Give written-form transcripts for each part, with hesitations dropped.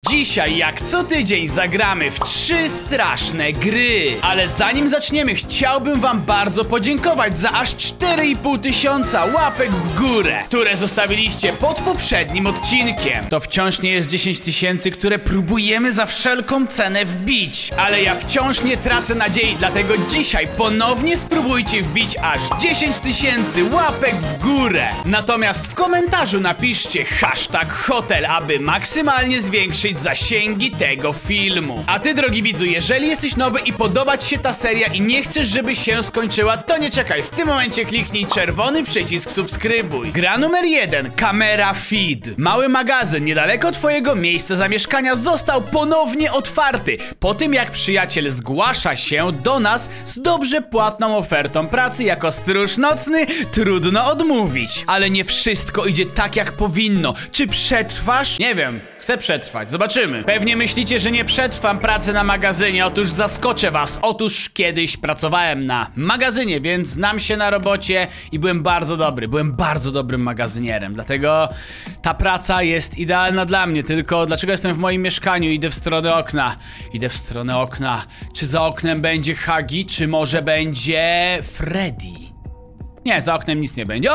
Dzisiaj, jak co tydzień, zagramy w 3 straszne gry. Ale zanim zaczniemy, chciałbym wam bardzo podziękować za aż 4,5 tysiąca łapek w górę, które zostawiliście pod poprzednim odcinkiem. To wciąż nie jest 10 tysięcy, które próbujemy za wszelką cenę wbić. Ale ja wciąż nie tracę nadziei, dlatego dzisiaj ponownie spróbujcie wbić aż 10 tysięcy łapek w górę. Natomiast w komentarzu napiszcie #hotel, aby maksymalnie zwiększyć zasięgi tego filmu. A ty, drogi widzu, jeżeli jesteś nowy i podoba ci się ta seria i nie chcesz, żeby się skończyła, to nie czekaj. W tym momencie kliknij czerwony przycisk subskrybuj. Gra numer 1. Camera Feed. Mały magazyn niedaleko twojego miejsca zamieszkania został ponownie otwarty. Po tym, jak przyjaciel zgłasza się do nas z dobrze płatną ofertą pracy jako stróż nocny, trudno odmówić. Ale nie wszystko idzie tak, jak powinno. Czy przetrwasz? Nie wiem. Chcę przetrwać. Zobaczymy. Pewnie myślicie, że nie przetrwam pracy na magazynie. Otóż zaskoczę was. Otóż kiedyś pracowałem na magazynie, więc znam się na robocie i byłem bardzo dobry. Byłem bardzo dobrym magazynierem. Dlatego ta praca jest idealna dla mnie. Tylko dlaczego jestem w moim mieszkaniu? Idę w stronę okna. Idę w stronę okna. Czy za oknem będzie Hagi? Czy może będzie Freddy? Nie, za oknem nic nie będzie.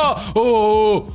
O!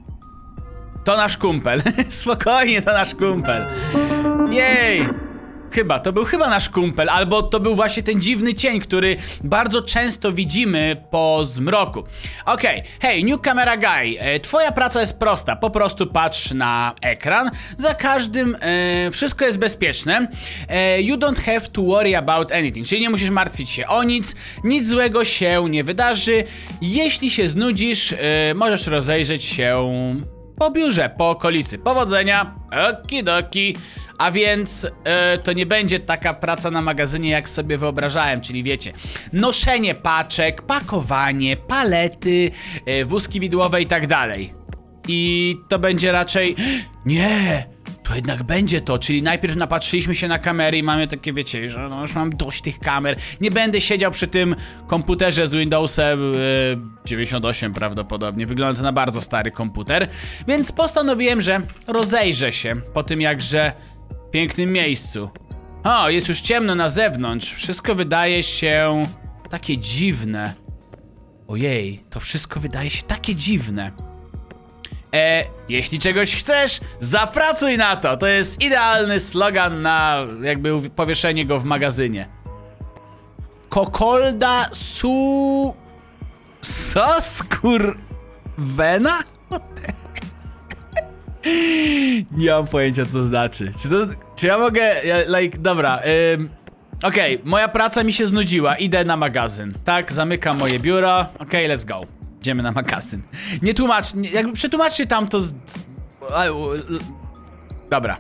To nasz kumpel. Spokojnie, to nasz kumpel. Jej! To był nasz kumpel, albo to był właśnie ten dziwny cień, który bardzo często widzimy po zmroku. Okej, hej, new camera guy. Twoja praca jest prosta, po prostu patrz na ekran. Za każdym wszystko jest bezpieczne. You don't have to worry about anything, czyli nie musisz martwić się o nic. Nic złego się nie wydarzy. Jeśli się znudzisz, możesz rozejrzeć się po biurze, po okolicy. Powodzenia, okidoki. A więc to nie będzie taka praca na magazynie, jak sobie wyobrażałem, czyli wiecie, noszenie paczek, pakowanie, palety, wózki widłowe i tak dalej. I to będzie raczej... Nie! To jednak będzie to, czyli najpierw napatrzyliśmy się na kamery i mamy takie, wiecie, że no już mam dość tych kamer. Nie będę siedział przy tym komputerze z Windowsem 98 prawdopodobnie. Wygląda to na bardzo stary komputer. Więc postanowiłem, że rozejrzę się po tym jakże pięknym miejscu. O, jest już ciemno na zewnątrz. Wszystko wydaje się takie dziwne. Ojej, to wszystko wydaje się takie dziwne. Jeśli czegoś chcesz, zapracuj na to. To jest idealny slogan na jakby powieszenie go w magazynie. Kokolda su... Co? Skurwena? Nie mam pojęcia, co to znaczy. Czy ja mogę... dobra. Okej, moja praca mi się znudziła. Idę na magazyn. Tak, zamykam moje biuro. Okej, let's go. Idziemy na magazyn. Nie tłumacz, jakby przetłumaczcie tam to Dobra.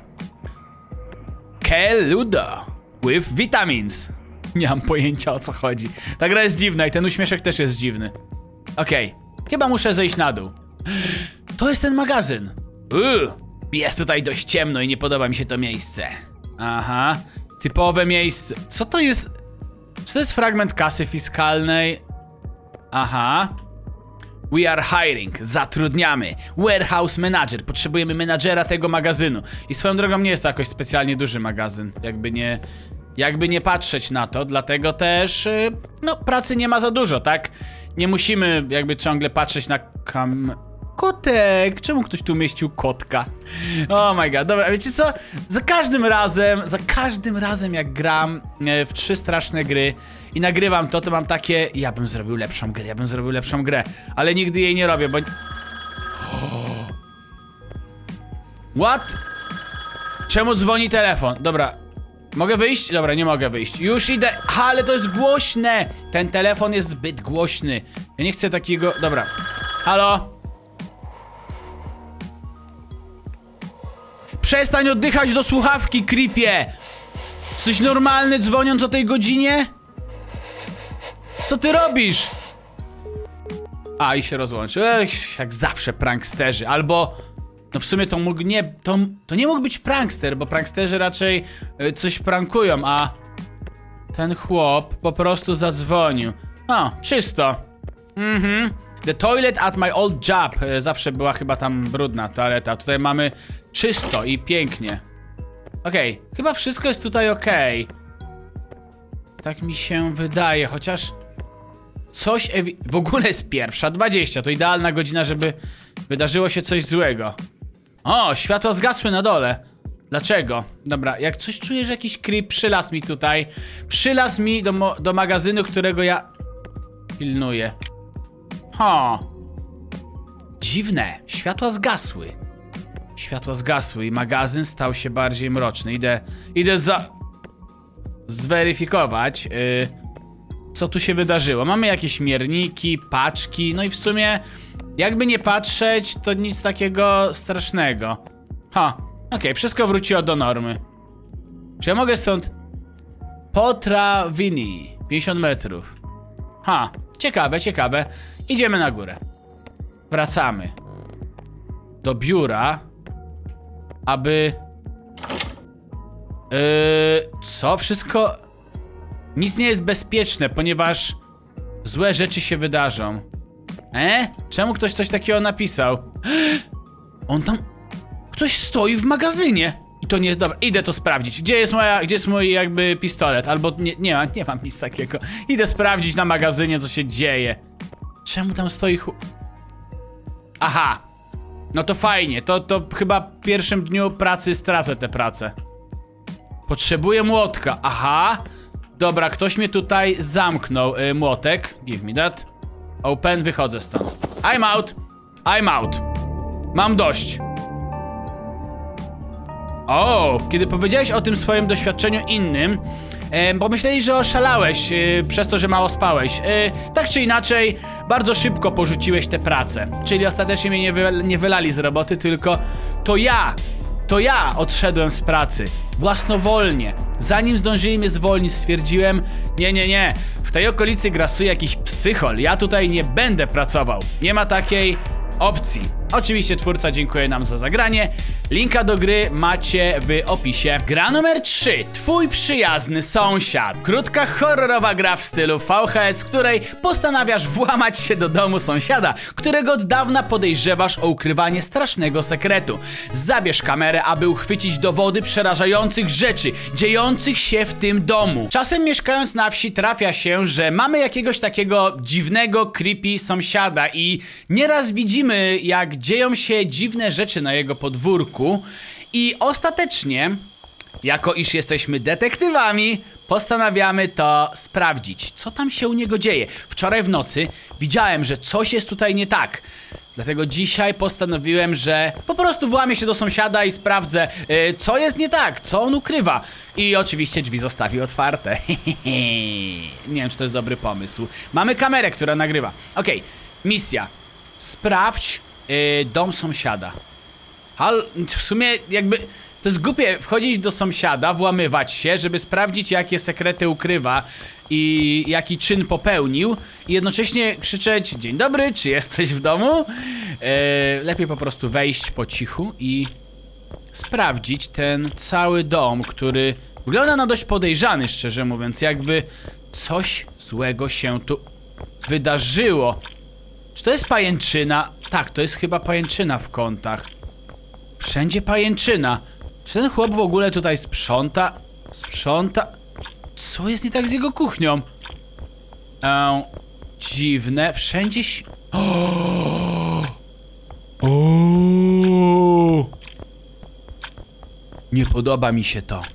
Keludo with vitamins. Nie mam pojęcia, o co chodzi. Ta gra jest dziwna i ten uśmieszek też jest dziwny. Okej, chyba muszę zejść na dół. To jest ten magazyn. Jest tutaj dość ciemno i nie podoba mi się to miejsce. Aha, typowe miejsce. Co to jest? Czy to jest fragment kasy fiskalnej? Aha. We are hiring. Zatrudniamy. Warehouse manager. Potrzebujemy menadżera tego magazynu. I swoją drogą nie jest to jakoś specjalnie duży magazyn. Jakby nie patrzeć na to, dlatego też no, pracy nie ma za dużo, tak? Nie musimy jakby ciągle patrzeć na Kotek! Czemu ktoś tu umieścił kotka? Oh my god, dobra, wiecie co? Za każdym razem jak gram w 3 straszne gry i nagrywam to mam takie... Ja bym zrobił lepszą grę, ale nigdy jej nie robię, bo... What? Czemu dzwoni telefon? Dobra, mogę wyjść? Dobra, nie mogę wyjść. Już idę. Ale to jest głośne! Ten telefon jest zbyt głośny. Ja nie chcę takiego... Dobra. Halo? Przestań oddychać do słuchawki, creepie! Jesteś normalny, dzwoniąc o tej godzinie? Co ty robisz? A, i się rozłączył. Jak zawsze pranksterzy. Albo... No w sumie to mógł nie... To nie mógł być prankster, bo pranksterzy raczej coś prankują, a... Ten chłop po prostu zadzwonił. O, czysto. The toilet at my old job. Zawsze była chyba tam brudna toaleta. Tutaj mamy czysto i pięknie. Okej, chyba wszystko jest tutaj okej. Tak mi się wydaje, chociaż coś w ogóle jest 1:20, to idealna godzina, żeby wydarzyło się coś złego. O, światła zgasły na dole. Dlaczego? Dobra, jak coś czuję, że jakiś creep przylazł mi tutaj. Przylazł mi do magazynu, którego ja pilnuję. Dziwne, światła zgasły. Światła zgasły i magazyn stał się bardziej mroczny. Idę zweryfikować, co tu się wydarzyło. Mamy jakieś mierniki, paczki, no i w sumie, jakby nie patrzeć, to nic takiego strasznego. Okej, wszystko wróciło do normy. Czy ja mogę stąd... Potrawini, 50 metrów. Ciekawe. Idziemy na górę. Wracamy do biura, aby... co? Wszystko... Nic nie jest bezpieczne, ponieważ złe rzeczy się wydarzą. Czemu ktoś coś takiego napisał? On tam... Ktoś stoi w magazynie. I to nie jest... Dobra, idę to sprawdzić. Gdzie jest mój jakby pistolet? Albo nie mam nic takiego. Idę sprawdzić na magazynie, co się dzieje. Czemu tam stoi Aha. No to fajnie. To chyba w pierwszym dniu pracy stracę tę pracę. Potrzebuję młotka. Aha. Dobra, ktoś mnie tutaj zamknął. Młotek. Give me that. Open, wychodzę stąd. I'm out. Mam dość. Kiedy powiedziałeś o tym swoim doświadczeniu innym, pomyśleli, że oszalałeś przez to, że mało spałeś. Tak czy inaczej, bardzo szybko porzuciłeś tę pracę. Czyli ostatecznie mnie nie wylali z roboty, tylko to ja odszedłem z pracy. Własnowolnie. Zanim zdążyli mnie zwolnić, stwierdziłem, nie. W tej okolicy grasuje jakiś psychol. Ja tutaj nie będę pracował. Nie ma takiej opcji. Oczywiście twórca dziękuję nam za zagranie. Linka do gry macie w opisie. Gra numer 3. Twój przyjazny sąsiad. Krótka, horrorowa gra w stylu VHS, w której postanawiasz włamać się do domu sąsiada, którego od dawna podejrzewasz o ukrywanie strasznego sekretu. Zabierz kamerę, aby uchwycić dowody przerażających rzeczy dziejących się w tym domu. Czasem mieszkając na wsi trafia się, że mamy jakiegoś takiego dziwnego, creepy sąsiada i nieraz widzimy, jak dzieją się dziwne rzeczy na jego podwórku i ostatecznie, jako iż jesteśmy detektywami, postanawiamy to sprawdzić, co tam się u niego dzieje. Wczoraj w nocy widziałem, że coś jest tutaj nie tak. Dlatego dzisiaj postanowiłem, że po prostu włamię się do sąsiada i sprawdzę, co jest nie tak, co on ukrywa. I oczywiście drzwi zostawił otwarte. Nie wiem, czy to jest dobry pomysł. Mamy kamerę, która nagrywa. Okej, misja. Sprawdź dom sąsiada. W sumie jakby to jest głupie wchodzić do sąsiada, włamywać się, żeby sprawdzić, jakie sekrety ukrywa i jaki czyn popełnił i jednocześnie krzyczeć: dzień dobry, czy jesteś w domu? Lepiej po prostu wejść po cichu i sprawdzić ten cały dom, który wygląda na dość podejrzany, szczerze mówiąc, jakby coś złego się tu wydarzyło. Czy to jest pajęczyna? Tak, to jest chyba pajęczyna w kątach. Wszędzie pajęczyna. Czy ten chłop w ogóle tutaj sprząta? Co jest nie tak z jego kuchnią? Dziwne. Wszędzie nie podoba mi się to.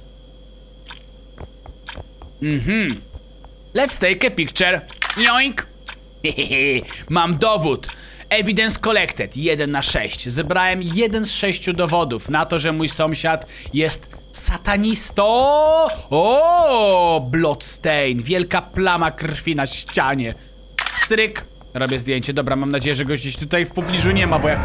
Let's take a picture. Joink. Mam dowód. Evidence collected 1/6. Zebrałem 1 z 6 dowodów na to, że mój sąsiad jest satanistą. Bloodstain. Wielka plama krwi na ścianie. Stryk. Robię zdjęcie. Dobra, mam nadzieję, że go gdzieś tutaj w pobliżu nie ma, bo jak...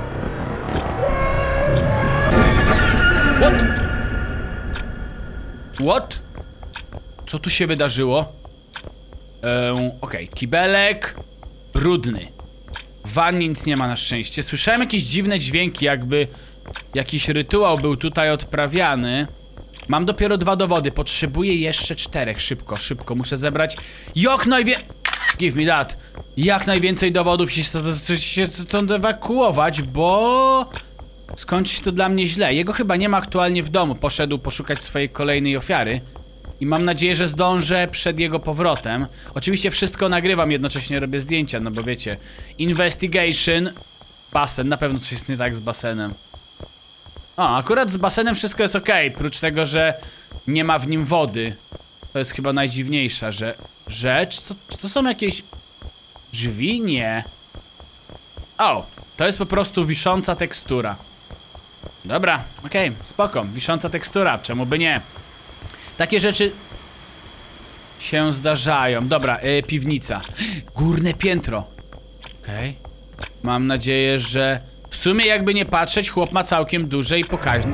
What? Co tu się wydarzyło? Okej, kibelek brudny. W wannie nic nie ma na szczęście. Słyszałem jakieś dziwne dźwięki, jakby jakiś rytuał był tutaj odprawiany. Mam dopiero 2 dowody, potrzebuję jeszcze 4. Szybko, muszę zebrać give me that. Jak najwięcej dowodów się stąd ewakuować, bo skończy się to dla mnie źle. Jego chyba nie ma aktualnie w domu. Poszedł poszukać swojej kolejnej ofiary. I mam nadzieję, że zdążę przed jego powrotem. Oczywiście wszystko nagrywam, jednocześnie robię zdjęcia, no bo wiecie. Investigation. Basen, na pewno coś jest nie tak z basenem. O, akurat z basenem wszystko jest ok, prócz tego, że nie ma w nim wody. To jest chyba najdziwniejsza rzecz. Czy to są jakieś drzwi? Nie. O, to jest po prostu wisząca tekstura. Dobra, okej, spoko, wisząca tekstura, czemu by nie? Takie rzeczy się zdarzają. Dobra, piwnica. Górne piętro. Okej. Mam nadzieję, że w sumie jakby nie patrzeć, chłop ma całkiem duże i pokaźne.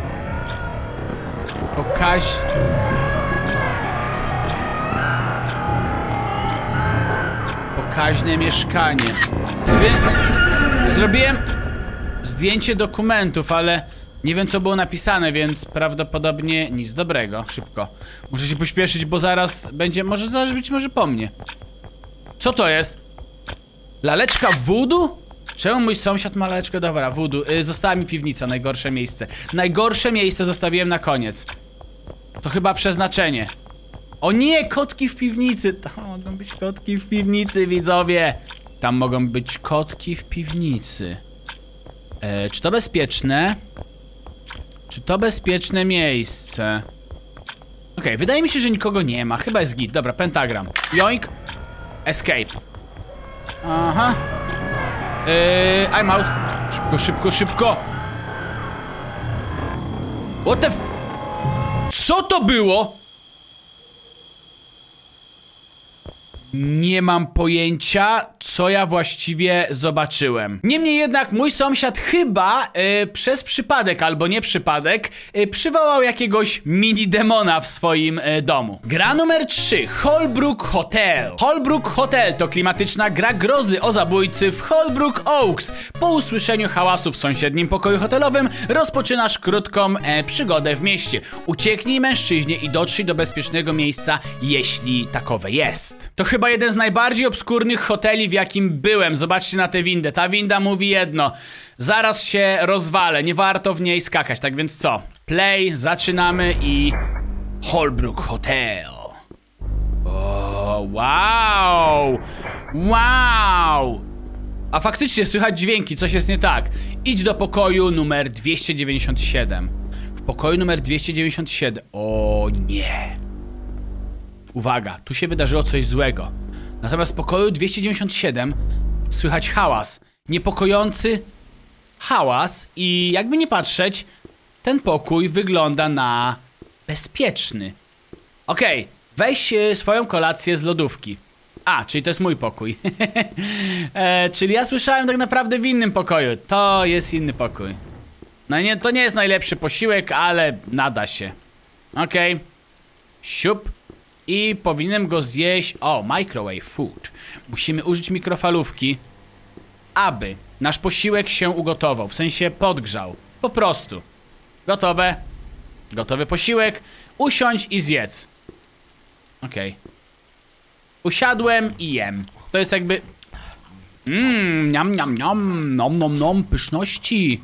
Pokaźne mieszkanie. Zrobiłem zdjęcie dokumentów, ale nie wiem co było napisane, więc prawdopodobnie nic dobrego. Szybko. Muszę się pośpieszyć, bo zaraz będzie, być może po mnie. Co to jest? Laleczka voodoo? Czemu mój sąsiad ma laleczkę? Dobra, voodoo. Została mi piwnica, najgorsze miejsce. Najgorsze miejsce zostawiłem na koniec. To chyba przeznaczenie. O nie, kotki w piwnicy. Tam mogą być kotki w piwnicy, widzowie. Tam mogą być kotki w piwnicy. Czy to bezpieczne? Czy to bezpieczne miejsce? Okej, wydaje mi się, że nikogo nie ma. Chyba jest git. Dobra, pentagram. Joink. Escape. Aha. I'm out. Szybko, szybko, szybko. What the f... Co to było? Nie mam pojęcia, co ja właściwie zobaczyłem. Niemniej jednak mój sąsiad chyba przez przypadek albo nie przypadek przywołał jakiegoś mini demona w swoim domu. Gra numer 3. Holbrook Hotel. Holbrook Hotel to klimatyczna gra grozy o zabójcy w Holbrook Oaks. Po usłyszeniu hałasu w sąsiednim pokoju hotelowym rozpoczynasz krótką przygodę w mieście. Ucieknij mężczyźnie i dotrzyj do bezpiecznego miejsca, jeśli takowe jest. To chyba jeden z najbardziej obskurnych hoteli, w jakim byłem. Zobaczcie na tę windę. Ta winda mówi jedno. Zaraz się rozwalę. Nie warto w niej skakać. Tak więc co? Play, zaczynamy i... Holbrook Hotel. O, wow! Wow! A faktycznie słychać dźwięki. Coś jest nie tak. Idź do pokoju numer 297. W pokoju numer 297. O nie. Uwaga, tu się wydarzyło coś złego. Natomiast w pokoju 297 słychać hałas. Niepokojący hałas i jakby nie patrzeć, ten pokój wygląda na bezpieczny. Okej, weź swoją kolację z lodówki. A, czyli to jest mój pokój. Czyli ja słyszałem tak naprawdę w innym pokoju. To jest inny pokój. No nie, to nie jest najlepszy posiłek, ale nada się. Okej. Siup. I powinienem go zjeść... O, microwave food. Musimy użyć mikrofalówki, aby nasz posiłek się ugotował. W sensie podgrzał. Po prostu. Gotowe. Gotowy posiłek. Usiądź i zjedz. Okej. Usiadłem i jem. To jest jakby... Niam, niam, niam. Nom, nom, nom. Pyszności.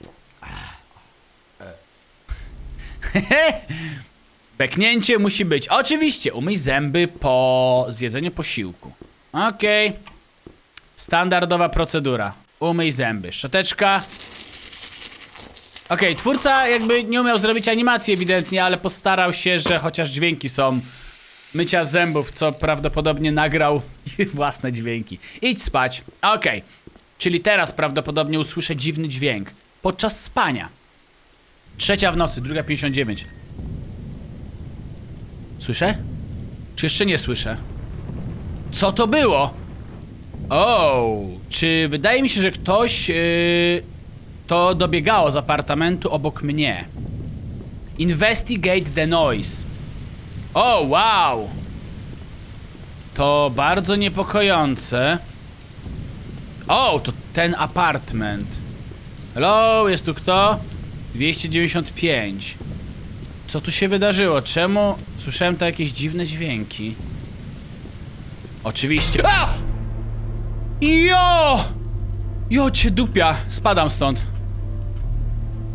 Beknięcie musi być. Oczywiście, umyj zęby po zjedzeniu posiłku. Okej. Standardowa procedura. Umyj zęby. Szczoteczka. Okej, twórca jakby nie umiał zrobić animacji ewidentnie, ale postarał się, że chociaż dźwięki są mycia zębów, co prawdopodobnie nagrał własne dźwięki. Idź spać. Okej. Czyli teraz prawdopodobnie usłyszę dziwny dźwięk. Podczas spania. 3 w nocy, 2:59. Słyszę? Czy jeszcze nie słyszę? Co to było? O, czy wydaje mi się, że ktoś to dobiegało z apartamentu obok mnie. Investigate the noise. O, wow. To bardzo niepokojące. O, to ten apartment. Hello, jest tu kto? 295. Co tu się wydarzyło? Czemu słyszałem to jakieś dziwne dźwięki? Oczywiście. A! Jo! Jo cię dupia. Spadam stąd.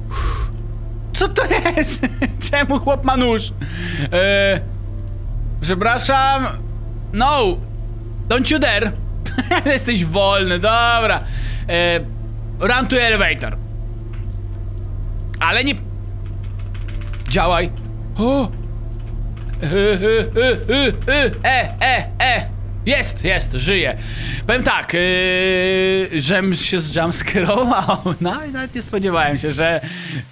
Co to jest? Czemu chłop ma nóż? Przepraszam. No. Don't you dare. Jesteś wolny, dobra. Run to elevator. Ale nie... Działaj. O. Jest, żyje. Powiem tak, żem się zjumpscarował. No i nawet nie spodziewałem się, że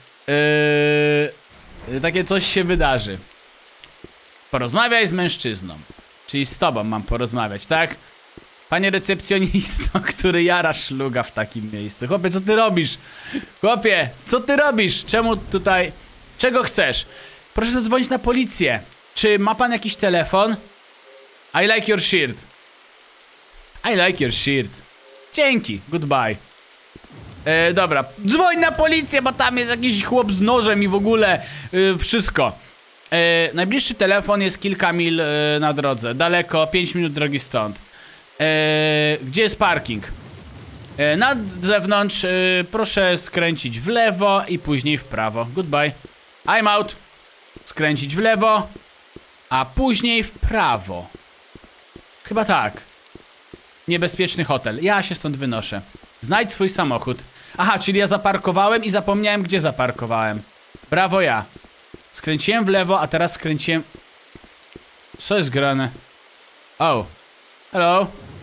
takie coś się wydarzy. Porozmawiaj z mężczyzną. Czyli z tobą mam porozmawiać, tak? Panie recepcjonisto, który jara szluga w takim miejscu. Chłopie, co ty robisz? Chłopie, co ty robisz? Czemu tutaj... Czego chcesz? Proszę zadzwonić na policję. Czy ma pan jakiś telefon? I like your shirt. I like your shirt. Dzięki, goodbye. Dobra, dzwoń na policję, bo tam jest jakiś chłop z nożem i w ogóle wszystko. Najbliższy telefon jest kilka mil na drodze. Daleko, 5 minut drogi stąd. Gdzie jest parking? Na zewnątrz, proszę skręcić w lewo i później w prawo. Goodbye. I'm out. Skręcić w lewo, a później w prawo. Chyba tak. Niebezpieczny hotel. Ja się stąd wynoszę. Znajdź swój samochód. Aha, czyli ja zaparkowałem i zapomniałem, gdzie zaparkowałem. Brawo ja. Skręciłem w lewo, a teraz skręciłem... Co jest grane? Oh. Hello.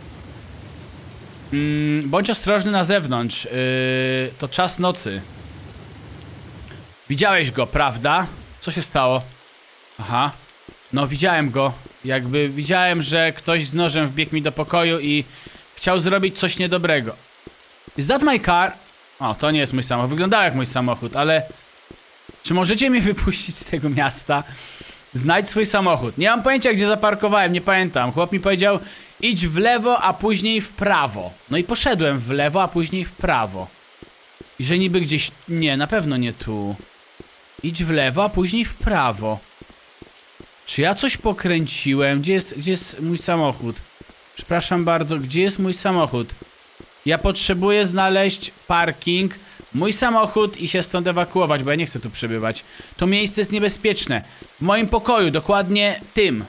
Bądź ostrożny na zewnątrz. To czas nocy. Widziałeś go, prawda? Co się stało? Aha. No widziałem go. Jakby widziałem, że ktoś z nożem wbiegł mi do pokoju i chciał zrobić coś niedobrego. Is that my car? O, to nie jest mój samochód. Wyglądał jak mój samochód, ale... Czy możecie mnie wypuścić z tego miasta? Znajdź swój samochód. Nie mam pojęcia, gdzie zaparkowałem, nie pamiętam. Chłop mi powiedział, idź w lewo, a później w prawo. No i poszedłem w lewo, a później w prawo. I że niby gdzieś... Nie, na pewno nie tu. Idź w lewo, a później w prawo. Czy ja coś pokręciłem? Gdzie jest mój samochód? Przepraszam bardzo, gdzie jest mój samochód? Ja potrzebuję znaleźć parking, mój samochód i się stąd ewakuować, bo ja nie chcę tu przebywać. To miejsce jest niebezpieczne. W moim pokoju, dokładnie tym.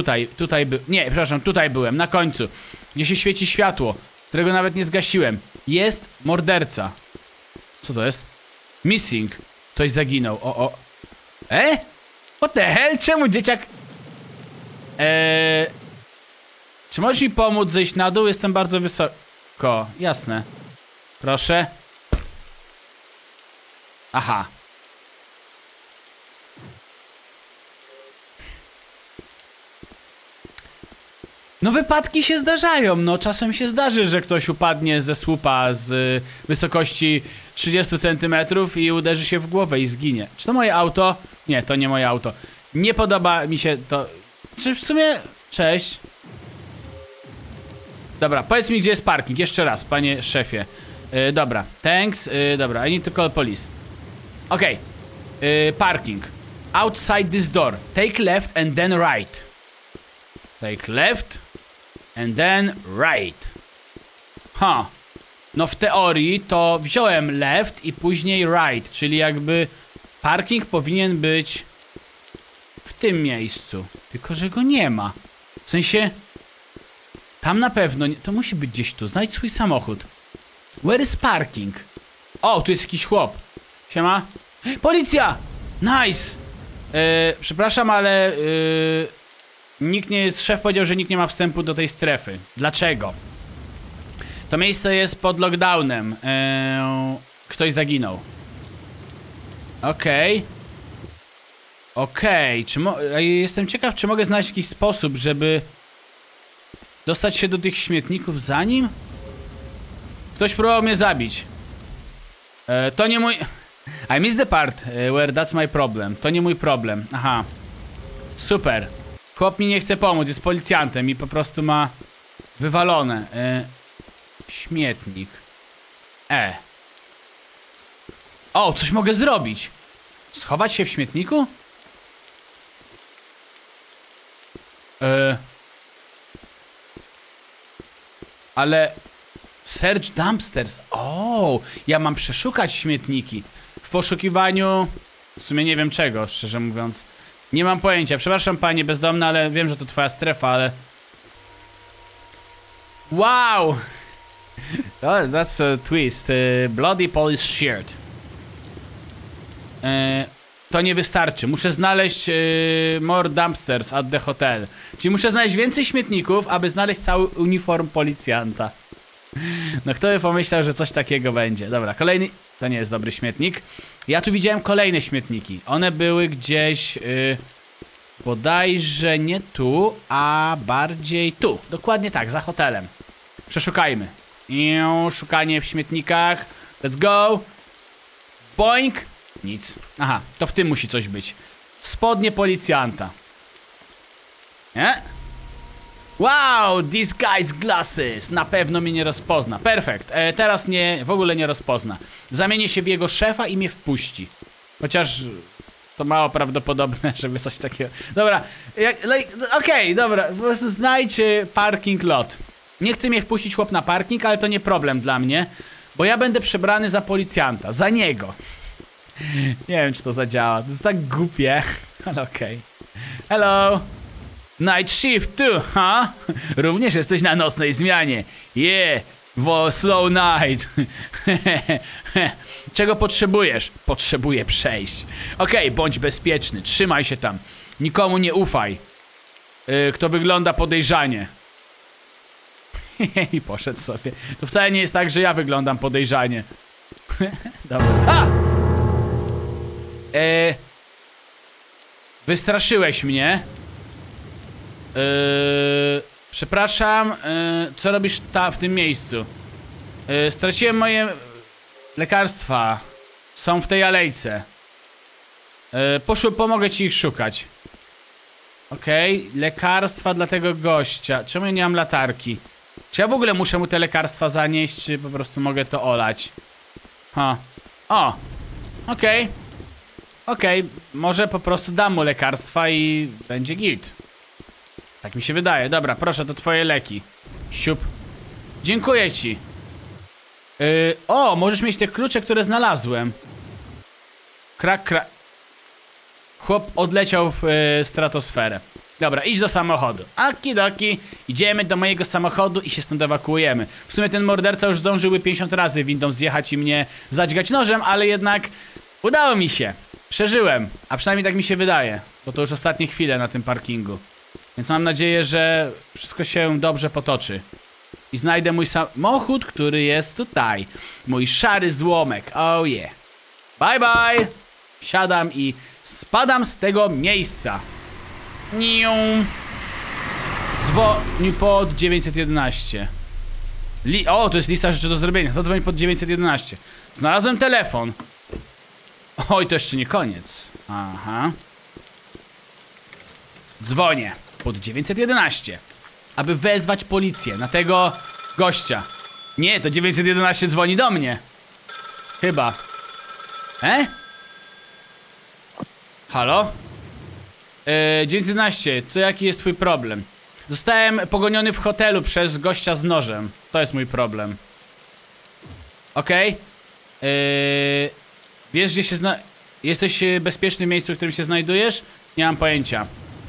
Tutaj byłem, na końcu. Gdzie się świeci światło, którego nawet nie zgasiłem. Jest morderca. Co to jest? Missing. Ktoś zaginął. What the hell? Czemu dzieciak... Czy możesz mi pomóc zejść na dół? Jestem bardzo wysoko. Jasne. Proszę. Aha. No wypadki się zdarzają, no czasem się zdarzy, że ktoś upadnie ze słupa z wysokości 30 cm i uderzy się w głowę i zginie. Czy to moje auto? Nie, to nie moje auto. Nie podoba mi się to... Czy w sumie... Cześć. Dobra, powiedz mi, gdzie jest parking. Jeszcze raz, panie szefie. Dobra, thanks. Dobra, I need to call police. Okej. Parking. Outside this door. Take left and then right. Take left and then right. No w teorii to wziąłem left i później right, czyli jakby parking powinien być w tym miejscu. Tylko że go nie ma. W sensie tam na pewno nie, to musi być gdzieś tu. Znajdź swój samochód. Where is parking? O, tu jest jakiś chłop. Siema. Policja! Nice! Przepraszam, ale nikt nie jest... Szef powiedział, że nikt nie ma wstępu do tej strefy. Dlaczego? To miejsce jest pod lockdownem. Ktoś zaginął. Okej. Jestem ciekaw, czy mogę znaleźć jakiś sposób, żeby dostać się do tych śmietników za nim? Ktoś próbował mnie zabić. To nie mój... I missed the part where that's my problem. To nie mój problem. Aha. Super. Chłop mi nie chce pomóc, jest policjantem i po prostu ma wywalone. Śmietnik. O, coś mogę zrobić. Schować się w śmietniku? Ale... Search dumpsters. O, ja mam przeszukać śmietniki. W poszukiwaniu W sumie nie wiem czego, szczerze mówiąc. Nie mam pojęcia. Przepraszam, panie bezdomna, ale wiem, że to twoja strefa, ale... Wow! That's a twist. Bloody police shirt. To nie wystarczy. Muszę znaleźć more dumpsters at the hotel. Czyli muszę znaleźć więcej śmietników, aby znaleźć cały uniform policjanta. No kto by pomyślał, że coś takiego będzie. Dobra, kolejny... To nie jest dobry śmietnik. Ja tu widziałem kolejne śmietniki. One były gdzieś... bodajże nie tu, a bardziej tu. Dokładnie tak, za hotelem. Przeszukajmy. Szukanie w śmietnikach. Let's go. Boink. Nic. Aha, to w tym musi coś być. Spodnie policjanta. Nie? Wow, this guy's glasses. Na pewno mnie nie rozpozna. Perfekt. Teraz w ogóle nie rozpozna. Zamienię się w jego szefa i mnie wpuści. Chociaż to mało prawdopodobne, żeby coś takiego... Dobra, okej, dobra. Po prostu znajdź parking lot. Nie chce mnie wpuścić chłop na parking, ale to nie problem dla mnie. Bo ja będę przebrany za policjanta. Za niego. Nie wiem, czy to zadziała. To jest tak głupie. Ale okej. Hello. Night shift too, huh? Również jesteś na nocnej zmianie. Yeah. Slow night. Czego potrzebujesz? Potrzebuję przejść. Okej, bądź bezpieczny. Trzymaj się tam. Nikomu nie ufaj. Kto wygląda podejrzanie. I poszedł sobie. To wcale nie jest tak, że ja wyglądam podejrzanie. Dobra. A! Wystraszyłeś mnie. Przepraszam, co robisz w tym miejscu? Straciłem moje lekarstwa. Są w tej alejce. Pomogę ci ich szukać. Okej, lekarstwa dla tego gościa. Czemu ja nie mam latarki? Czy ja w ogóle muszę mu te lekarstwa zanieść, czy po prostu mogę to olać? O! Okej. Okej, może po prostu dam mu lekarstwa i będzie git. Tak mi się wydaje. Dobra, proszę, to twoje leki. Siup. Dziękuję ci. O, możesz mieć te klucze, które znalazłem. Krak. Chłop odleciał w stratosferę. Dobra, idź do samochodu. Okidoki. Idziemy do mojego samochodu i się stąd ewakuujemy. W sumie ten morderca już zdążył 50 razy windą zjechać i mnie zadźgać nożem, ale jednak udało mi się. Przeżyłem. A przynajmniej tak mi się wydaje. Bo to już ostatnie chwile na tym parkingu. Więc mam nadzieję, że wszystko się dobrze potoczy. I znajdę mój samochód, który jest tutaj. Mój szary złomek. Oh yeah. Bye bye. Siadam i spadam z tego miejsca. Dzwonił pod 911. O, to jest lista rzeczy do zrobienia. Zadzwoń pod 911. Znalazłem telefon. Oj, to jeszcze nie koniec. Aha. Dzwonię pod 911, aby wezwać policję na tego gościa. Nie, to 911 dzwoni do mnie. Chyba. Halo? 911, jaki jest twój problem? Zostałem pogoniony w hotelu przez gościa z nożem. To jest mój problem. Okej. Wiesz, gdzie się jesteś bezpieczny w miejscu, w którym się znajdujesz? Nie mam pojęcia.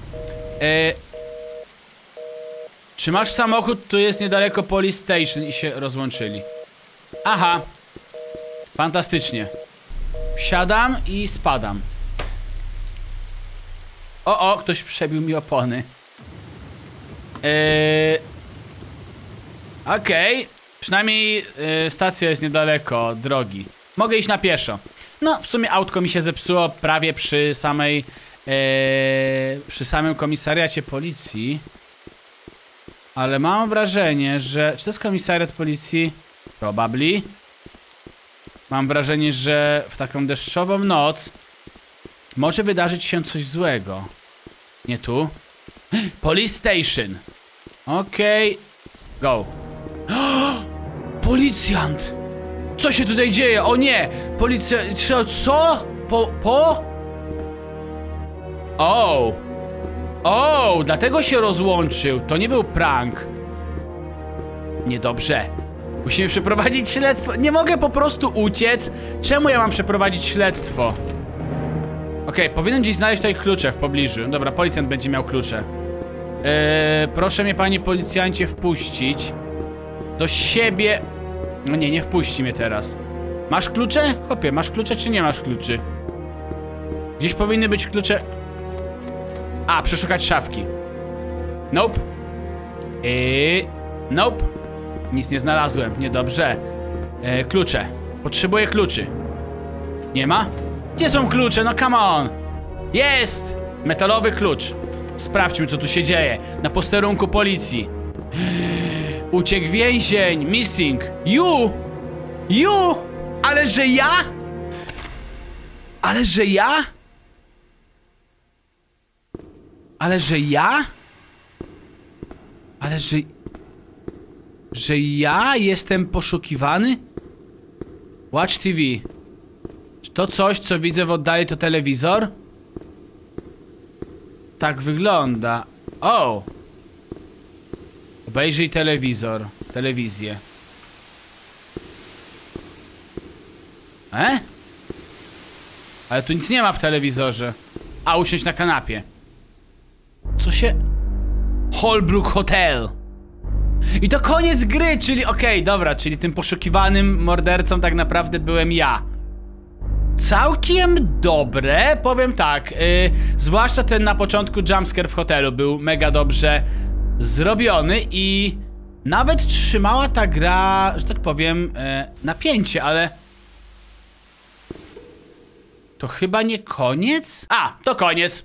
Czy masz samochód? Tu jest niedaleko police station i się rozłączyli. Aha. Fantastycznie. Wsiadam i spadam. O, ktoś przebił mi opony. Okej. Przynajmniej stacja jest niedaleko drogi. Mogę iść na pieszo. No, w sumie autko mi się zepsuło prawie przy samym komisariacie policji. Ale mam wrażenie, że... Czy to jest komisariat policji? Probably. Mam wrażenie, że w taką deszczową noc może wydarzyć się coś złego. Nie tu. Police station. Okej. Go. Policjant! Co się tutaj dzieje? O nie! Policja... Co? O, dlatego się rozłączył. To nie był prank. Niedobrze. Musimy przeprowadzić śledztwo. Nie mogę po prostu uciec. Czemu ja mam przeprowadzić śledztwo? Okej, powinienem gdzieś znaleźć tutaj klucze w pobliżu. Dobra, policjant będzie miał klucze. Proszę mnie, panie policjancie, wpuścić do siebie. No nie, nie wpuści mnie teraz. Masz klucze? Chłopie, masz klucze czy nie masz kluczy? Gdzieś powinny być klucze. A, przeszukać szafki. Nope. Nope. Nic nie znalazłem, niedobrze. Klucze. Potrzebuję kluczy. Nie ma? Gdzie są klucze? No come on. Jest! Metalowy klucz. Sprawdźmy, co tu się dzieje. Na posterunku policji. Uciekł więzień. Missing. You! Ale że ja? Ale że ja? Ale że ja? Ale że... Że ja jestem poszukiwany? Watch TV. Czy to coś, co widzę w oddali, to telewizor? Tak wygląda. O! Obejrzyj telewizor. Telewizję. Ale tu nic nie ma w telewizorze. A, usiąść na kanapie. Co się... Holbrook Hotel. I to koniec gry, czyli okej, dobra, czyli tym poszukiwanym mordercą tak naprawdę byłem ja. Całkiem dobre, powiem tak. Zwłaszcza ten na początku jumpscare w hotelu był mega dobrze zrobiony i nawet trzymała ta gra, że tak powiem, napięcie, ale... To chyba nie koniec? A, to koniec.